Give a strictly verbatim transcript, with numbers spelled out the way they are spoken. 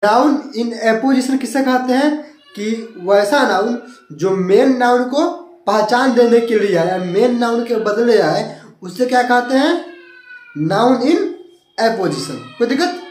Noun in apposition किससे कहते हैं कि वैसा नाउन जो मेन नाउन को पहचान देने के लिए आया, मेन नाउन के बदले आए, उससे क्या कहते हैं? Noun in apposition. कोई दिक्कत?